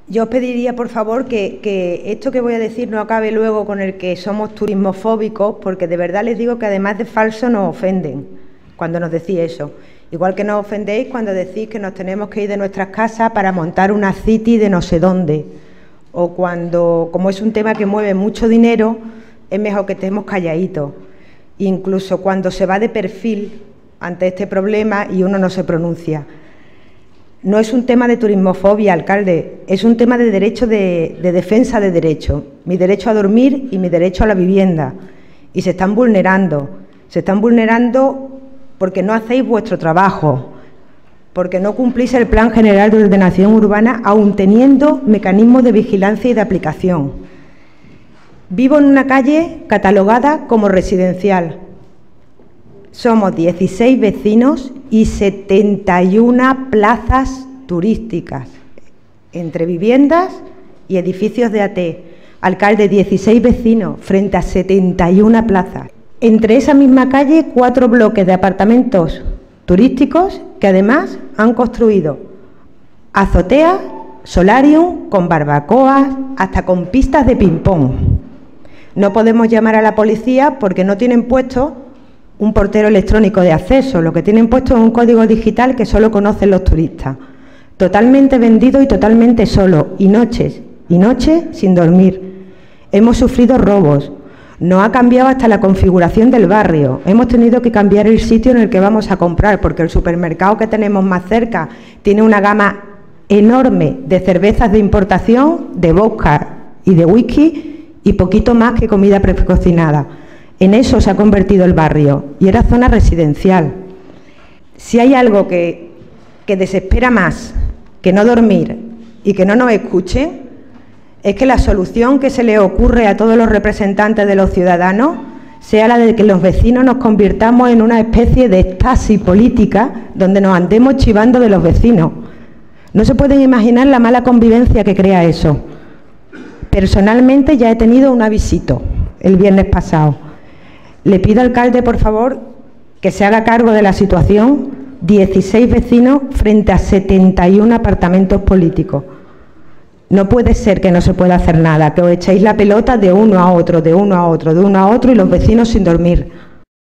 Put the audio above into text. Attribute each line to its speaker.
Speaker 1: Yo os pediría, por favor, que esto que voy a decir no acabe luego con el que somos turismofóbicos, porque de verdad les digo que además de falso nos ofenden cuando nos decís eso. Igual que nos ofendéis cuando decís que nos tenemos que ir de nuestras casas para montar una city de no sé dónde. O cuando, como es un tema que mueve mucho dinero, es mejor que estemos calladitos. Incluso cuando se va de perfil ante este problema y uno no se pronuncia. No es un tema de turismofobia, alcalde, es un tema de derecho de defensa de derechos. Mi derecho a dormir y mi derecho a la vivienda. Y se están vulnerando. Se están vulnerando porque no hacéis vuestro trabajo, porque no cumplís el Plan General de Ordenación Urbana, aun teniendo mecanismos de vigilancia y de aplicación. Vivo en una calle catalogada como residencial. Somos 16 vecinos y 71 plazas turísticas, entre viviendas y edificios de AT. Alcalde, 16 vecinos frente a 71 plazas. Entre esa misma calle, 4 bloques de apartamentos turísticos que además han construido azoteas, solarium, con barbacoas, hasta con pistas de ping-pong. No podemos llamar a la policía porque no tienen puesto un portero electrónico de acceso, lo que tienen puesto es un código digital que solo conocen los turistas. Totalmente vendido y totalmente solo, y noches sin dormir. Hemos sufrido robos, nos ha cambiado hasta la configuración del barrio, hemos tenido que cambiar el sitio en el que vamos a comprar, porque el supermercado que tenemos más cerca tiene una gama enorme de cervezas de importación, de vodka y de whisky, y poquito más que comida precocinada. En eso se ha convertido el barrio y era zona residencial. Si hay algo que desespera más que no dormir y que no nos escuchen, es que la solución que se le ocurre a todos los representantes de los ciudadanos sea la de que los vecinos nos convirtamos en una especie de estasis política donde nos andemos chivando de los vecinos. No se pueden imaginar la mala convivencia que crea eso. Personalmente ya he tenido un avisito el viernes pasado. Le pido, alcalde, por favor, que se haga cargo de la situación. 16 vecinos frente a 71 apartamentos políticos. No puede ser que no se pueda hacer nada, que os echéis la pelota de uno a otro, de uno a otro, de uno a otro y los vecinos sin dormir.